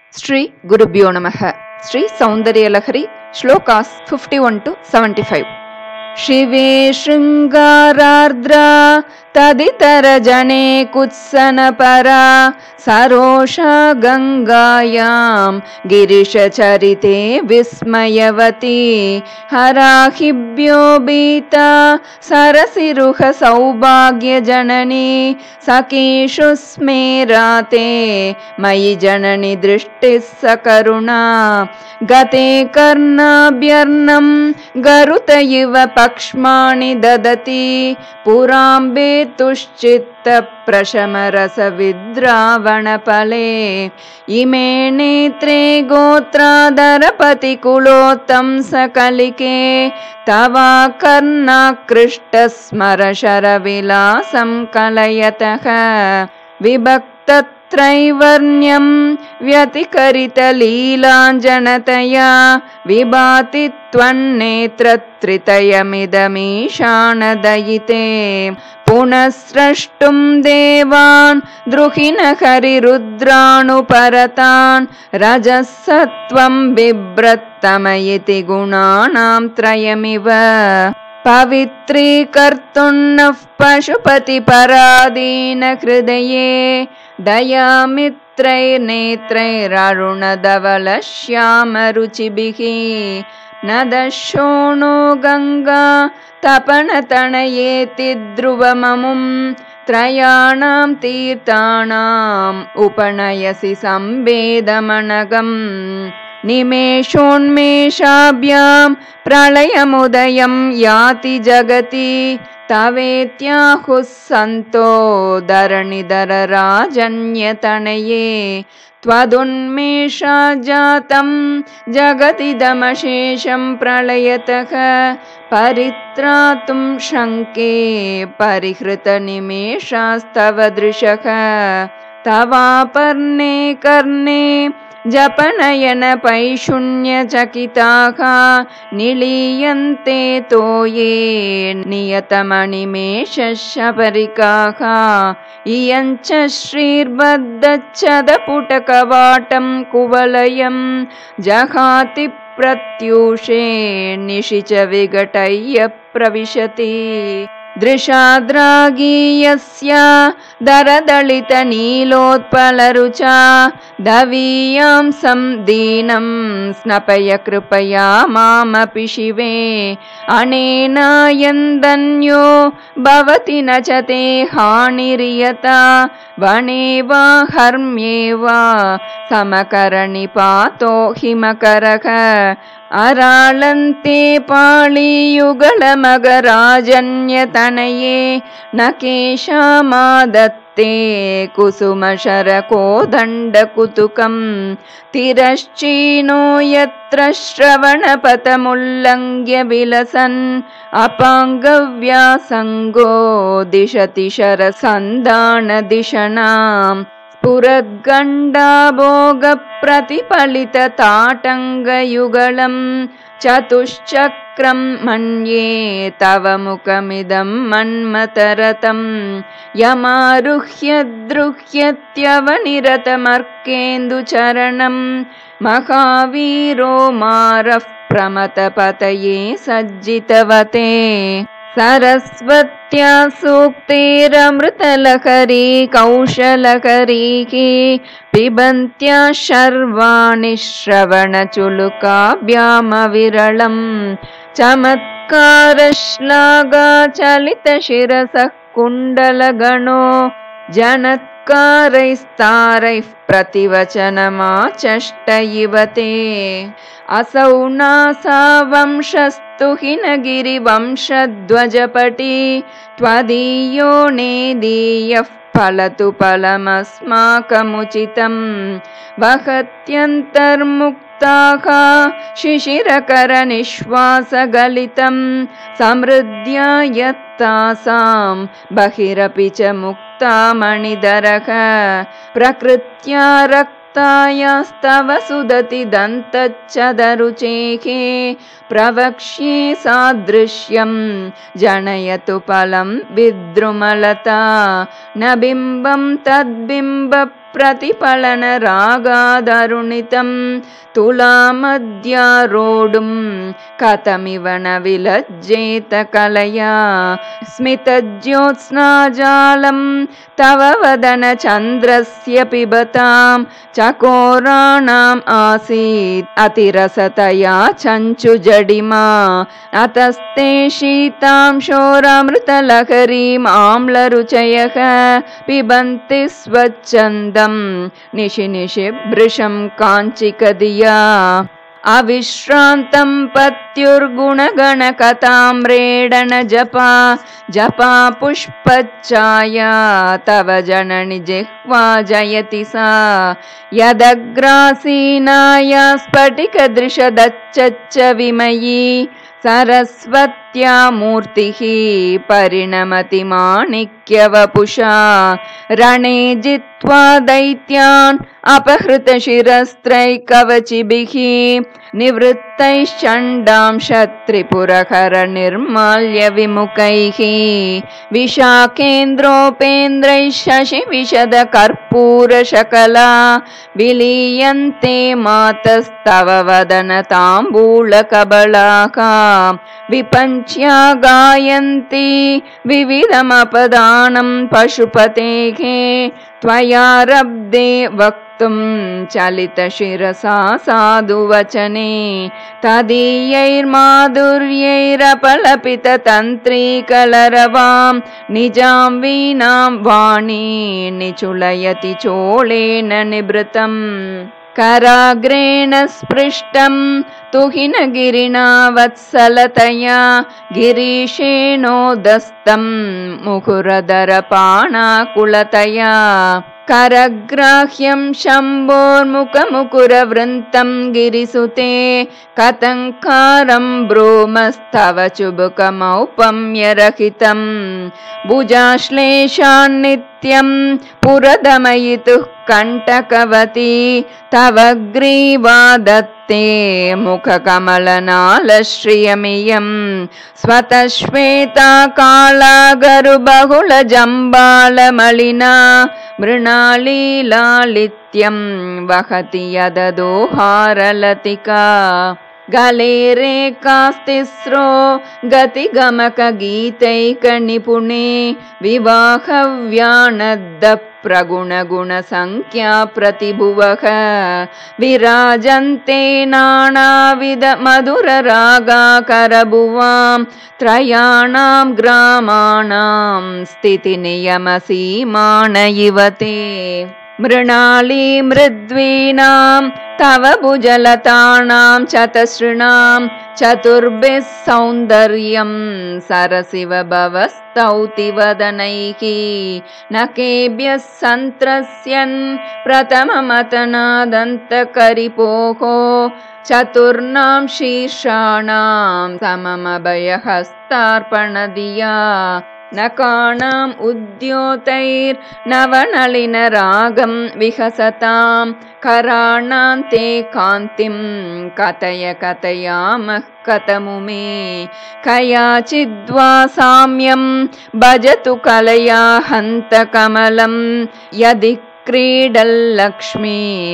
श्री गुरुभ्यो नमः। श्री सौंदर्यलहरी श्लोकास् 51 to 75। शिवे शृंगारार्द्रा तदितर जने कुत्सनपरा सरोषा गंगायां गिरिशचरिते विस्मयवती हराहिभ्यो बीता सरसिरुह सौभाग्य जननी सखीषु स्मेराते मयि जननी दृष्टिः सकरुणा गते कर्णाभ्यर्णं गरुत इव पक्ष्माणि ददति पुराम्बे तुश्चित्त प्रशमरसविद्रावणफले इमे नेत्रे गोत्रादरपति कुलोत्तं सकलिके तवा कर्णाकृष्टस्मरशरविलासं कलयतः विभक्तत्रैवर्ण्यं व्यतिकरितलीलाञ्जनतया विभाति त्वन्नेत्रत्रितयमिदमीशानदयिते पुनःस्रष्टुं देवान् द्रुहिणहरिरुद्राणुपरतान् रजःसत्त्वं बिभ्रत्तमयिति गुणानां त्रयमिव पवित्रीकर्तुन्नः पशुपतिपराधीन हृदये दयामित्रैर्नेत्रैररुणधवलश्यामरुचिभिः न दशोणो गंगा तपनतनयेति ध्रुवममुं त्रयाणां तीर्थाणाम् उपनयसि संवेदमनगम् निमेषोन्मेषाभ्यां प्रलयमुदयं याति जगति तवेत्याहुः सन्तो धरणिधरराजन्यतनये त्वदुन्मेषाज्जातं जगदिदमशेषं प्रलयतः परित्रातुं शङ्के परिहृतनिमेषास्तव दृशः तवापर्णे कर्णे जपनयन पैशून्यचकिताः निलीयन्ते तोये नियतमनिमेषशबरिकाः इयञ्च श्रीर्बद्धच्छदपुटकवाटं कुवलयं जहाति प्रत्यूषे निशिच विघटय्य प्रविशति दृशाद्रागीयस्य दरदलितनीलोत्पलरुचा दवीयां संदीनं स्नपय कृपया मामपि शिवे अनेनायन्दन्यो भवति न च ते हानिर्यता वने वा हर्म्ये वा समकरनिपातो हिमकरः अराळन्ते पाळियुगलमगराजन्यतनये न केशामादत्ते कुसुमशरकोदण्डकुतुकं तिरश्चीनो यत्र श्रवणपथमुल्लङ्घ्य विलसन् अपाङ्गव्यासङ्गो दिशति शरसन्धानदिशनाम् स्फुरद्गण्डाभोगप्रतिफलितताटङ्गयुगलं चतुश्चक्रं मन्ये तव मुखमिदं मन्मथरतं यमारुह्य द्रुह्यत्यवनिरतमर्केन्दुचरणं महावीरो मारः प्रमथपतये सज्जितवते सरस्वत्या सूक्तेरमृतलहरी कौशलकरीः पिबन्त्या शर्वाणि श्रवणचुलुकाभ्यामविरलं चमत्कारश्लाघाचलितशिरसः कुण्डलगणो जनत्कारैस्तारैः प्रतिवचनमाचष्ट इव ते असौ नासा वंशस्तु हिनगिरिवंशध्वजपटी त्वदीयो नेदीयः फलतु फलमस्माकमुचितं वहत्यन्तर्मुक्ताः शिशिरकरनिश्वासगलितं समृद्ध्या यत्तासां बहिरपि च मुक्ता मणिधरः प्रकृत्या रक्तायास्तव सुदति दन्तच्छदरुचेः प्रवक्ष्ये सादृश्यं जनयतु फलं विद्रुमलता न बिम्बं तद्बिम्ब प्रतिफलन रागादरुणितं तुलामद्यारोढुं कथमिव न विलज्जेत कलया स्मितज्योत्स्नाजालं तव वदन चन्द्रस्य पिबतां चकोराणाम् आसीत् अतिरसतया चञ्चुजडिमा अतस्ते शीतांशोरमृतलहरीम् आम्लरुचयः पिबन्ति स्वच्छन्दं निशि निशिभृशं काञ्चिकदिया अविश्रान्तं पत्युर्गुणगणकथाम्रेडन जपा जपा पुष्पच्छाया तव जननि जिह्वा जयति सा यदग्रासीनाया स्फटिकदृशदच्चच्च विमयी सरस्वत्या मूर्तिः परिणमति माणिक्यवपुषा रणे जित्वा दैत्यान् अपहृतशिरस्त्रैकवचिभिः निवृत्तैश्चण्डांशत्रिपुरहर निर्माल्य विमुखैः विशाखेन्द्रोपेन्द्रैः शशि विशद कर्पूरशकला विलीयन्ते मातस्तव वदन ताम्बूलकबलाः विपञ्च्या गायन्ति विविधमपदानं पशुपतेः त्वयारब्धे वक्तुं चलितशिरसा साधुवचने तदीयैर्माधुर्यैरपलपिततन्त्रीकलरवां निजां वीणां वाणी निचुलयति चोळेन निभृतम् कराग्रेण स्पृष्टं तुहिनगिरिणा वत्सलतया गिरीशेणोदस्तं मुकुरदरपाणाकुलतया करग्राह्यं शम्भोर्मुखमुकुरवृन्तं गिरिसुते कथङ्कारं ब्रूमस्तव चुबुकमौपम्यरहितं भुजाश्लेषान्नित्यं पुरदमयितुः कण्टकवती तव ग्रीवा दत्ते मुखकमलनालश्रियमियं स्वतश्वेता कालागरुबहुलजम्बालमलिना मृणालीलालित्यं वहति यददोहारलतिका गले रेखास्तिस्रो गतिगमकगीतैकनिपुणे विवाहव्यानद्द प्रगुणगुणसंख्या प्रतिभुवः विराजन्ते नानाविध मधुररागाकरभुवां त्रयाणां ग्रामाणां स्थितिनियमसीमान इव ते मृणाली मृद्वीनां तव भुजलतानां चतसृणां चतुर्भिः सौन्दर्यं सरसिव भवस्तौति वदनैः नकेभ्यः सन्त्रस्यन् प्रथममतनादन्तकरिपोः चतुर्णां शीर्षाणां सममभयहस्तार्पणधिया नकानाम् उद्योतैर्नवनलिनरागं विहसतां कराणां ते कान्तिं कथय कथयामः कथमुमे कयाचिद्वा साम्यं भजतु कलया हन्तकमलं यदि क्रीडल्लक्ष्मी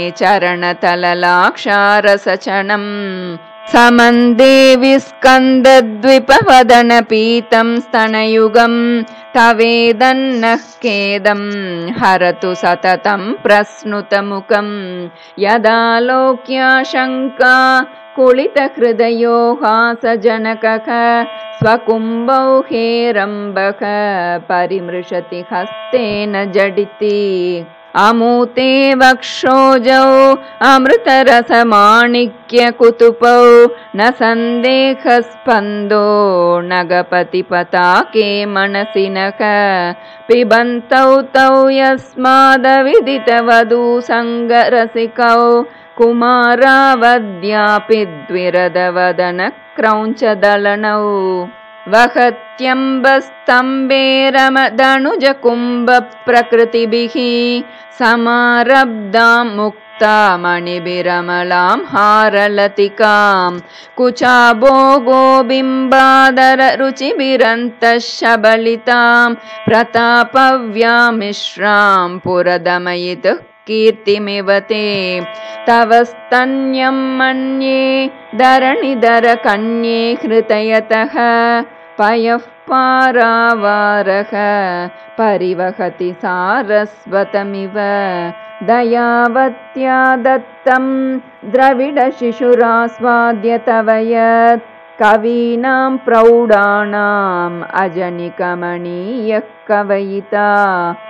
चरणतललाक्षारसचनं समन्देवि स्कन्दद्विपवदनपीतं स्तनयुगं तवेदन्नः खेदं हरतु सततं प्रस्नुतमुखं यदालोक्याशङ्का कुलितहृदयो हासजनकः स्वकुम्भौ हेरम्बः परिमृशति हस्तेन जडिति अमूते वक्षोजौ अमृतरसमाणिक्यकुतुपौ न सन्देहस्पन्दो नगपतिपताके मनसि नः पिबन्तौ तौ यस्मादविदितवधूसङ्गरसिकौ कुमारावद्यापि द्विरदवदनक्रौञ्चदलनौ वहत्यम्बस्तम्बेरमदनुजकुम्भप्रकृतिभिः समारब्धां मुक्तामणिभिरमलां हारलतिकां कुचाभोगोबिम्बादररुचिभिरन्तः शबलितां प्रतापव्यामिश्रां पुरदमयितुः कीर्तिमिव ते तव स्तन्यं मन्ये धरणिधरकन्ये हृदयतः पयः पारावारः परिवहति सारस्वतमिव दयावत्या दत्तं द्रविडशिशुरास्वाद्य तव यत् कवीनां प्रौढानाम् अजनिकमणीयः कवयिता